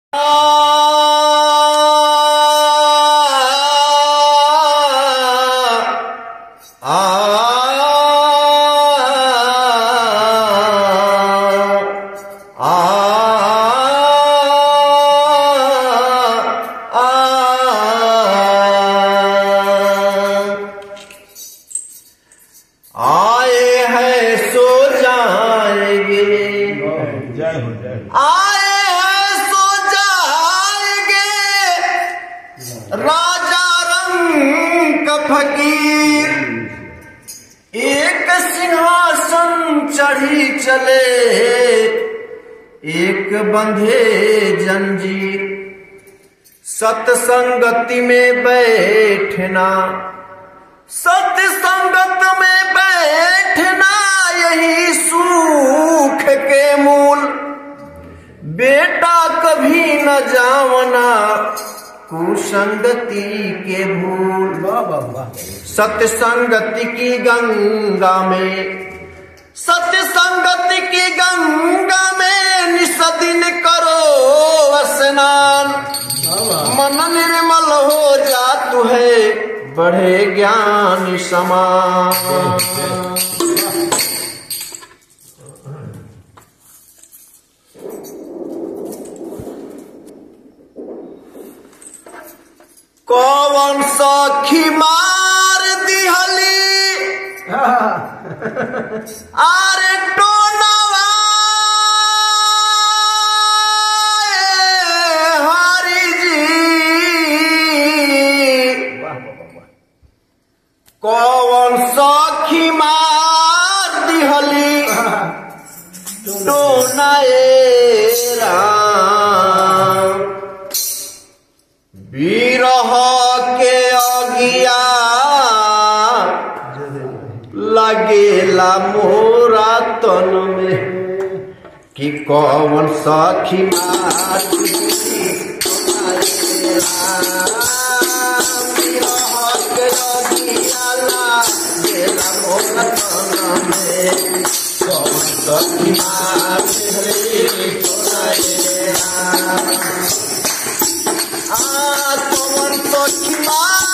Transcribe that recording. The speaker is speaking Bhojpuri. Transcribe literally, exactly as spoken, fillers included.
आए हैं सो जाएंगे, आए हैं सो जाएंगे, राजा रंग का फकीर एक सिंहासन चढ़ी चले, एक बंधे जंजीर। सत्संगति में बैठना, सत्संगत में बैठना यही सुख के मूल। बेटा कभी न जावना कुसंगति के भूल। सत्संगति की गंगा में, सत्संगति की गंगा में निस्दिन करो स्नान। मन निर्मल हो जातु है, बढ़े ज्ञान समान। कौन सखी मार दिहली आरे टोनवा हरि जी। कौन सखी मार दिहली टोनाए राम। विरह के अगिया लगेला मोरा तन में, कि कौन सखी मार दिहली टोनाए राम। विरह के अगिया लगेला मोरा तन में, कौन सखी मार दिहली टोनाए राम। आ कौन सखी मार